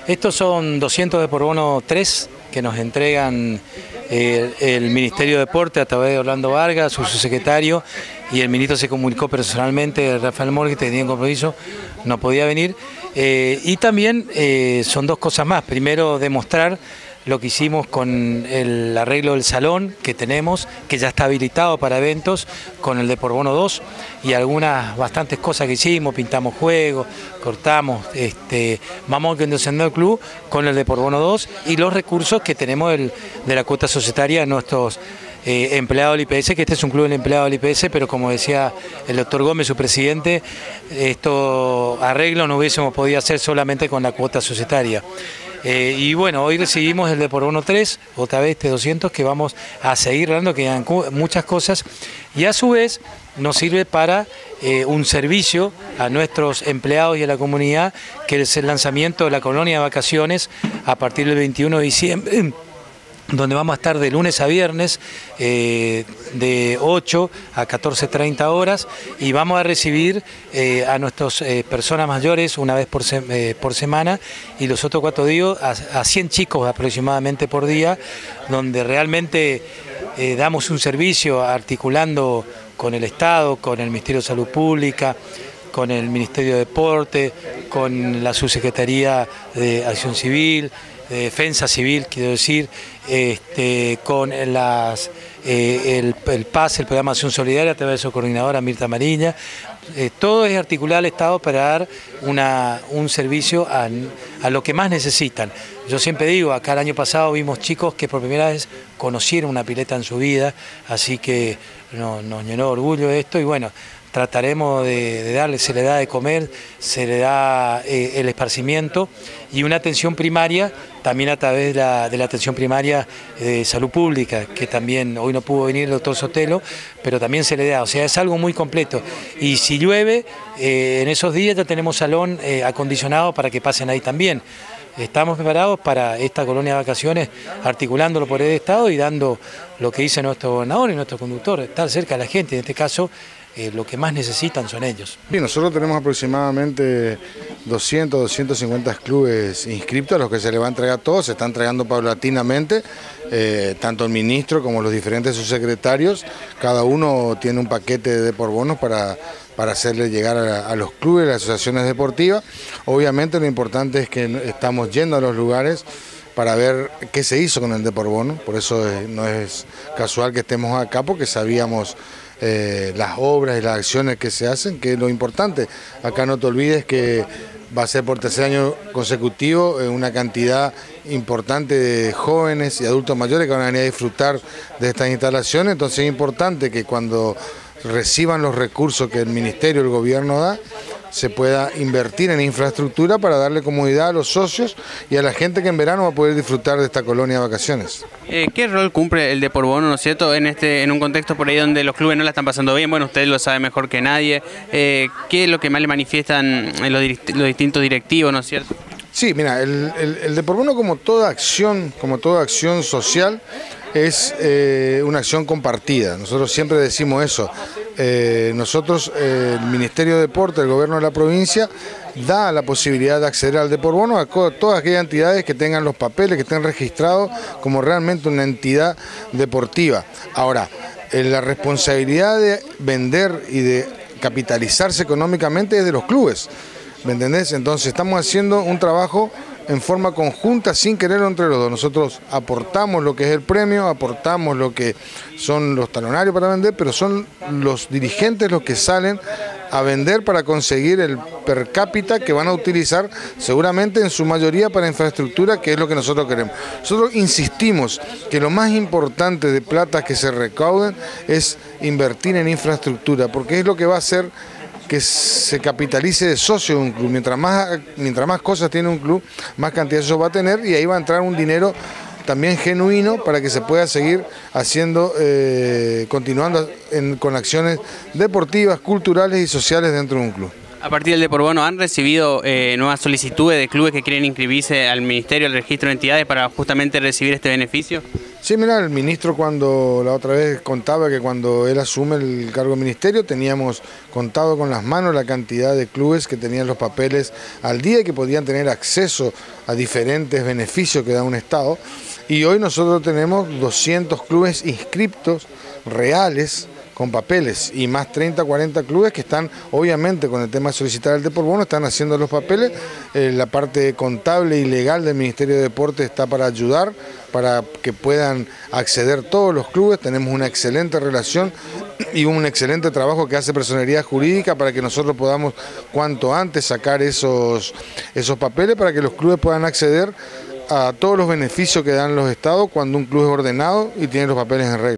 Estos son 200 de por bono 3 que nos entregan el Ministerio de Deporte a través de Orlando Vargas, su subsecretario, y el ministro se comunicó personalmente, Rafael Morghi, que tenía un compromiso, no podía venir. Y también son dos cosas más. Primero, demostrar lo que hicimos con el arreglo del salón que tenemos, que ya está habilitado para eventos, con el de por bono 2, y algunas bastantes cosas que hicimos, pintamos juegos, cortamos, vamos conduciendo el club con el de por bono 2 y los recursos que tenemos de la cuota societaria de nuestros empleados del IPS, que este es un club del empleado del IPS, pero como decía el doctor Gómez, su presidente, estos arreglos no hubiésemos podido hacer solamente con la cuota societaria. Y bueno, hoy recibimos el de por bono 3, otra vez 200, que vamos a seguir dando, que quedan muchas cosas, y a su vez nos sirve para un servicio a nuestros empleados y a la comunidad, que es el lanzamiento de la colonia de vacaciones a partir del 21 de diciembre, donde vamos a estar de lunes a viernes de 8 a 14:30 horas, y vamos a recibir a nuestras personas mayores una vez por semana, y los otros 4 días a 100 chicos aproximadamente por día, donde realmente damos un servicio articulando con el Estado, con el Ministerio de Salud Pública, con el Ministerio de Deporte, con la Subsecretaría de Acción Civil, de Defensa Civil, quiero decir, con el PAS, el Programa de Acción Solidaria, a través de su coordinadora Mirta Mariña. Todo es articular al Estado para dar un servicio a lo que más necesitan. Yo siempre digo, acá el año pasado vimos chicos que por primera vez conocieron una pileta en su vida, así que nos llenó de orgullo esto, y bueno, trataremos de darle, se le da de comer, se le da el esparcimiento y una atención primaria, también a través de la atención primaria de salud pública, que también hoy no pudo venir el doctor Sotelo, pero también se le da, o sea, es algo muy completo. Y si llueve, en esos días ya tenemos salón acondicionado para que pasen ahí también. Estamos preparados para esta colonia de vacaciones, articulándolo por el Estado y dando lo que dice nuestro gobernador y nuestro conductor, estar cerca de la gente, en este caso lo que más necesitan son ellos. Sí, nosotros tenemos aproximadamente 200, 250 clubes inscriptos, a los que se les va a entregar todo, se está entregando paulatinamente, tanto el ministro como los diferentes subsecretarios, cada uno tiene un paquete de por bonos para hacerle llegar a los clubes, a las asociaciones deportivas. Obviamente lo importante es que estamos yendo a los lugares para ver qué se hizo con el de por bono, por eso no es casual que estemos acá, porque sabíamos las obras y las acciones que se hacen, que es lo importante. Acá no te olvides que va a ser por 3er año consecutivo una cantidad importante de jóvenes y adultos mayores que van a venir a disfrutar de estas instalaciones, entonces es importante que cuando reciban los recursos que el Ministerio, el Gobierno da, se pueda invertir en infraestructura para darle comodidad a los socios y a la gente que en verano va a poder disfrutar de esta colonia de vacaciones. ¿Qué rol cumple el de por bono, no es cierto, en un contexto por ahí donde los clubes no la están pasando bien? Bueno, usted lo sabe mejor que nadie. ¿Qué es lo que más le manifiestan los distintos directivos, no es cierto? Sí, mira, el de por bono, como toda acción social, es una acción compartida. Nosotros siempre decimos eso. Nosotros, el Ministerio de Deporte, el Gobierno de la provincia, da la posibilidad de acceder al de por bono a todas aquellas entidades que tengan los papeles, que estén registrados como realmente una entidad deportiva. Ahora, la responsabilidad de vender y de capitalizarse económicamente es de los clubes, ¿me entendés? Entonces estamos haciendo un trabajo en forma conjunta, sin quererlo entre los dos. Nosotros aportamos lo que es el premio, aportamos lo que son los talonarios para vender, pero son los dirigentes los que salen a vender para conseguir el per cápita que van a utilizar seguramente en su mayoría para infraestructura, que es lo que nosotros queremos. Nosotros insistimos que lo más importante de plata que se recauden es invertir en infraestructura, porque es lo que va a hacer que se capitalice de socio de un club. Mientras más cosas tiene un club, más cantidad de socios va a tener, y ahí va a entrar un dinero también genuino para que se pueda seguir haciendo, continuando con acciones deportivas, culturales y sociales dentro de un club. A partir del Deporbono, ¿han recibido nuevas solicitudes de clubes que quieren inscribirse al Ministerio, al Registro de Entidades, para justamente recibir este beneficio? Sí, mira, el ministro cuando la otra vez contaba que cuando él asume el cargo de ministerio teníamos contado con las manos la cantidad de clubes que tenían los papeles al día y que podían tener acceso a diferentes beneficios que da un Estado. Y hoy nosotros tenemos 200 clubes inscriptos reales con papeles y más 30, 40 clubes que están, obviamente, con el tema de solicitar el Deporbono, están haciendo los papeles. La parte contable y legal del Ministerio de Deportes está para ayudar, para que puedan acceder todos los clubes. Tenemos una excelente relación y un excelente trabajo que hace Personería Jurídica para que nosotros podamos cuanto antes sacar esos papeles para que los clubes puedan acceder a todos los beneficios que dan los estados cuando un club es ordenado y tiene los papeles en regla.